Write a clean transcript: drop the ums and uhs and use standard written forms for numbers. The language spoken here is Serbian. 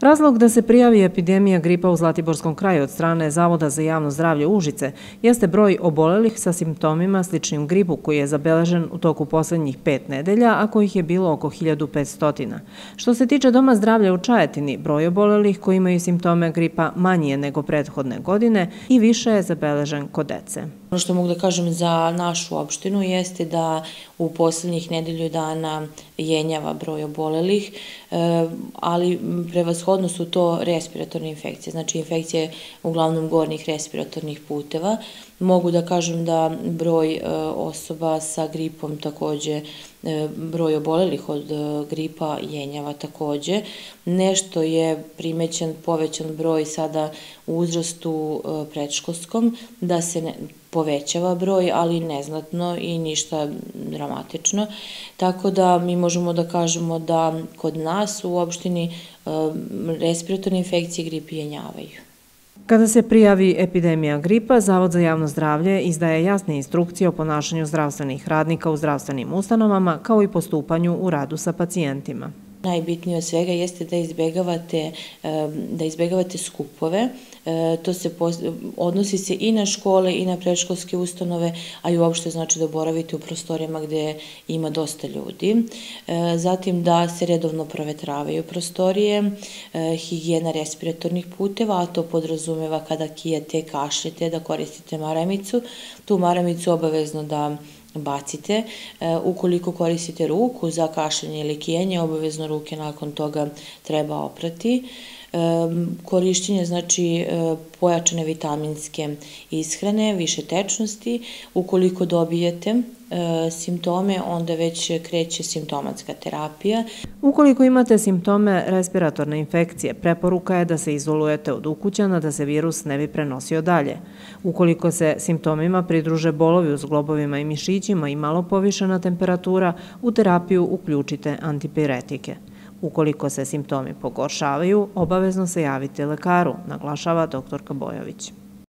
Razlog da se prijavi epidemija gripa u Zlatiborskom kraju od strane Zavoda za javno zdravlje Užice jeste broj obolelih sa simptomima sličnim gripu koji je zabeležen u toku poslednjih 5 nedelja, a kojih je bilo oko 1500. Što se tiče Doma zdravlja u Čajetini, broj obolelih koji imaju simptome gripa manji je nego prethodne godine i više je zabeležen kod dece. Ono što mogu da kažem za našu opštinu jeste da u poslednjih nedelju dana jenjava broj obolelih, ali prevashodno su to respiratorne infekcije, znači infekcije uglavnom gornjih respiratornih puteva. Mogu da kažem da broj osoba sa gripom takođe, broj obolelih od gripa jenjava takođe. Nešto je primećen povećan broj sada u uzrastu predškolskom, da se povećava broj, ali neznatno i ništa dramatično. Tako da mi možemo da kažemo da kod nas u opštini respiratorne infekcije gripe jenjavaju. Kada se prijavi epidemija gripa, Zavod za javno zdravlje izdaje jasne instrukcije o ponašanju zdravstvenih radnika u zdravstvenim ustanovama, kao i postupanju u radu sa pacijentima. Najbitnije od svega jeste da izbegavate skupove. To se odnosi se i na škole i na predškolske ustanove, a i uopšte znači da boravite u prostorijama gde ima dosta ljudi. Zatim da se redovno provetravaju prostorije, higijena respiratornih puteva, a to podrazumeva kada kijete, kašljete, da koristite maramicu. Tu maramicu obavezno da bacite. Ukoliko koristite ruku za kašljanje ili kijanje, obavezno ruke nakon toga treba oprati. Korišćenje, znači, pojačane vitaminske ishrane, više tečnosti. Ukoliko dobijete simptome, onda već kreće simptomatska terapija. Ukoliko imate simptome respiratorne infekcije, preporuka je da se izolujete od ukućana da se virus ne bi prenosio dalje. Ukoliko se simptomima pridruže bolovi u zglobovima i mišićima i malo povišena temperatura, u terapiju uključite antipiretike. Ukoliko se simptomi pogoršavaju, obavezno se javite lekaru, naglašava dr. Bojović.